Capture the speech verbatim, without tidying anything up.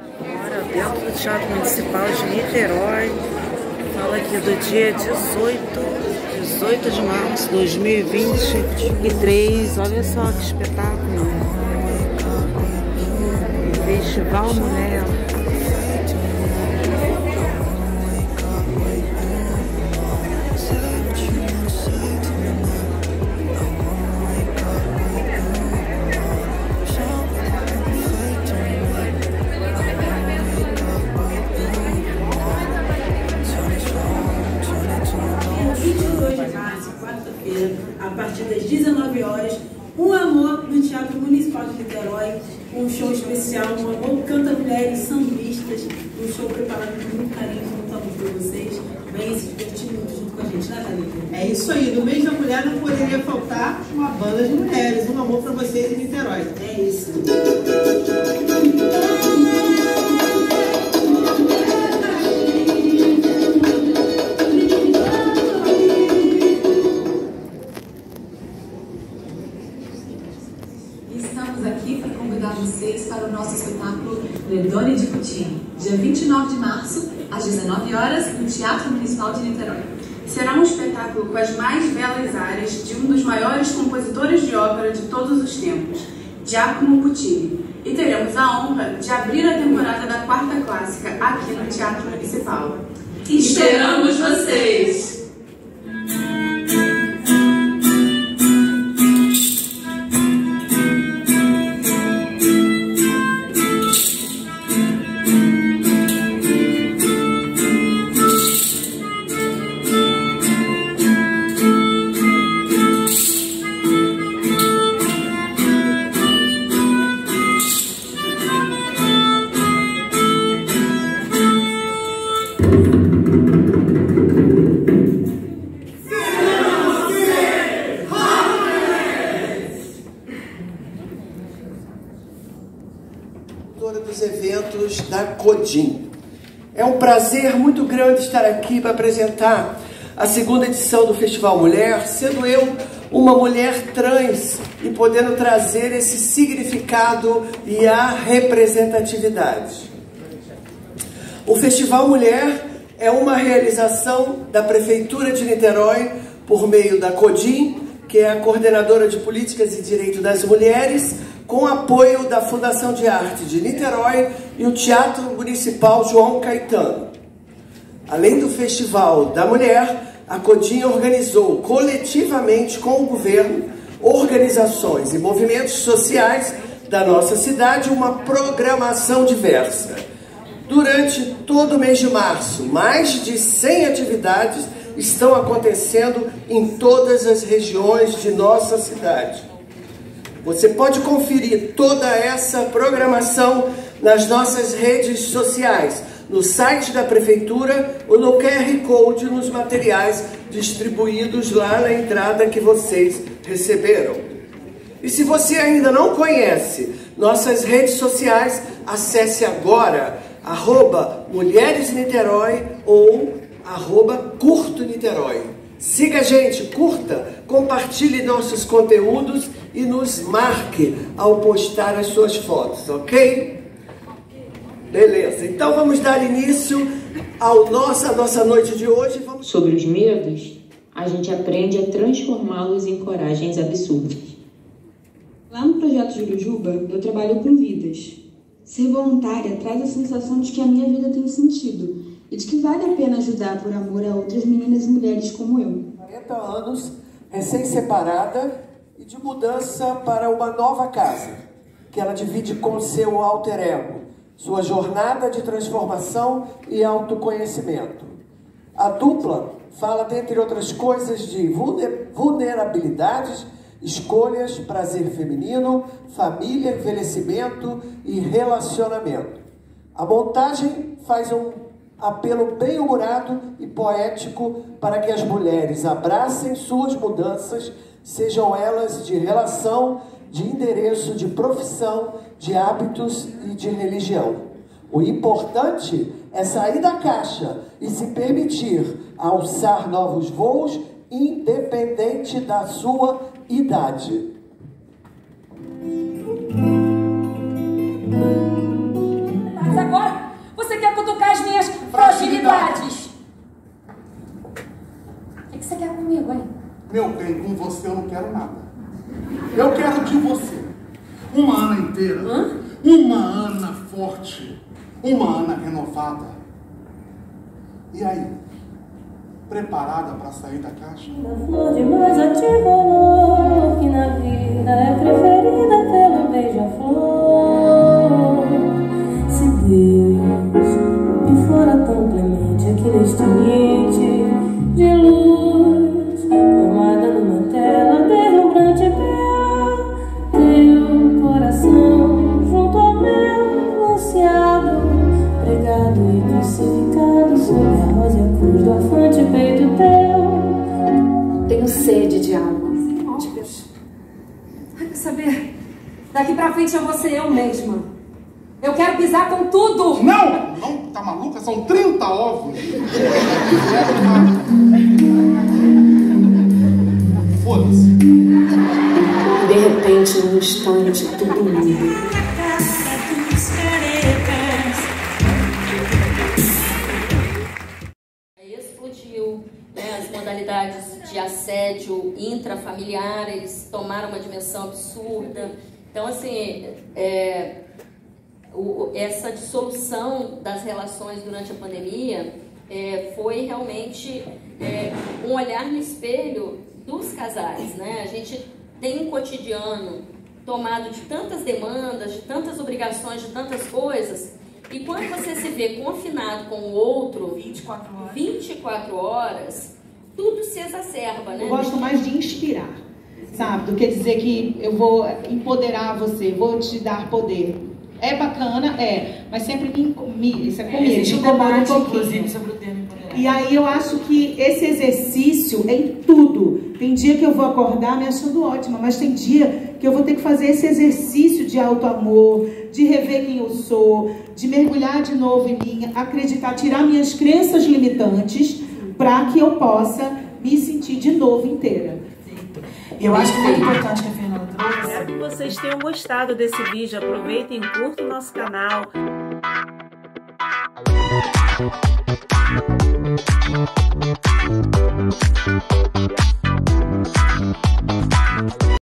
Agora, dentro do Teatro Municipal de Niterói, fala aqui do dia dezoito, dezoito de março de dois mil e vinte e três. Olha só que espetáculo! Festival Mulher. A partir das dezenove horas, Um Amor no Teatro Municipal de Niterói, um show especial, Um Amor canta mulheres sambistas, um show preparado com muito carinho, com muito amor para vocês. Venha se divertir muito junto com a gente, né, Thalita? É isso aí, no mês da mulher não poderia faltar uma banda de mulheres, Um Amor para vocês em Niterói. É isso. Estamos aqui para convidar vocês para o nosso espetáculo Ledone de Puccini, dia vinte e nove de março, às dezenove horas, no Teatro Municipal de Niterói. Será um espetáculo com as mais belas áreas de um dos maiores compositores de ópera de todos os tempos, Giacomo Puccini. E teremos a honra de abrir a temporada da quarta clássica aqui no Teatro Municipal. Esperamos vocês! Dos eventos da CODIM. É um prazer muito grande estar aqui para apresentar a segunda edição do Festival Mulher, sendo eu uma mulher trans e podendo trazer esse significado e a representatividade. O Festival Mulher é uma realização da Prefeitura de Niterói por meio da CODIM, que é a Coordenadora de Políticas e Direitos das Mulheres, com apoio da Fundação de Arte de Niterói e o Teatro Municipal João Caetano. Além do Festival da Mulher, a CODIM organizou coletivamente com o governo, organizações e movimentos sociais da nossa cidade uma programação diversa. Durante todo o mês de março, mais de cem atividades estão acontecendo em todas as regiões de nossa cidade. Você pode conferir toda essa programação nas nossas redes sociais, no site da Prefeitura ou no Q R Code nos materiais distribuídos lá na entrada que vocês receberam. E se você ainda não conhece nossas redes sociais, acesse agora arroba Mulheres Niterói ou arroba Curto Niterói. Siga a gente, curta, compartilhe nossos conteúdos e nos marque ao postar as suas fotos, ok? Beleza, então vamos dar início ao nossa, à nossa noite de hoje. Vamos... Sobre os medos, a gente aprende a transformá-los em coragens absurdas. Lá no Projeto Jurujuba, eu trabalho com vidas. Ser voluntária traz a sensação de que a minha vida tem sentido e de que vale a pena ajudar por amor a outras meninas e mulheres como eu. quarenta anos, recém-separada e de mudança para uma nova casa, que ela divide com seu alter ego, sua jornada de transformação e autoconhecimento. A dupla fala, dentre outras coisas, de vulnerabilidades, escolhas, prazer feminino, família, envelhecimento e relacionamento. A montagem faz um apelo bem-humorado e poético para que as mulheres abracem suas mudanças, sejam elas de relação, de endereço, de profissão, de hábitos e de religião. O importante é sair da caixa e se permitir alçar novos voos, independente da sua idade. Mas agora eu não quero nada. Eu quero de você uma Ana inteira, Hã? uma Ana forte, uma Ana renovada. E aí? Preparada para sair da caixa? A flor de mais ativo amor, que na vida é preferida pelo beija-flor. Se Deus me fora tão clemente aqui neste ambiente de luz, formada numa tela deslumbrante pela teu coração, junto ao meu ansiado, pregado e crucificado sob a rosa e a cruz do afante peito teu. Tenho sede de alma. De Deus. Ai, quer saber? Daqui pra frente eu vou ser eu mesma. Eu quero pisar com tudo. Não! Não, tá maluca? São trinta ovos. Foda-se. De repente, num instante, tudo muda. Explodiu, né, as modalidades de assédio intrafamiliar, eles tomaram uma dimensão absurda. Então, assim, é, o, essa dissolução das relações durante a pandemia é, foi realmente é, um olhar no espelho dos casais, né? A gente tem um cotidiano tomado de tantas demandas, de tantas obrigações, de tantas coisas, e quando você se vê confinado com o outro vinte e quatro horas, vinte e quatro horas, tudo se exacerba, né? Eu gosto mais de inspirar, sabe? Do que dizer que eu vou empoderar você, vou te dar poder. É bacana, é, mas sempre me, me isso é comigo, Existe um debate, inclusive, sobre o termo empoderar. E aí eu acho que esse exercício é em tudo. Tem dia que eu vou acordar me achando ótima, mas tem dia que eu vou ter que fazer esse exercício de autoamor, de rever quem eu sou, de mergulhar de novo em mim, acreditar, tirar minhas crenças limitantes para que eu possa me sentir de novo inteira. E eu acho que é importante que a Fernanda trouxe. Espero que vocês tenham gostado desse vídeo. Aproveitem e curtam o nosso canal.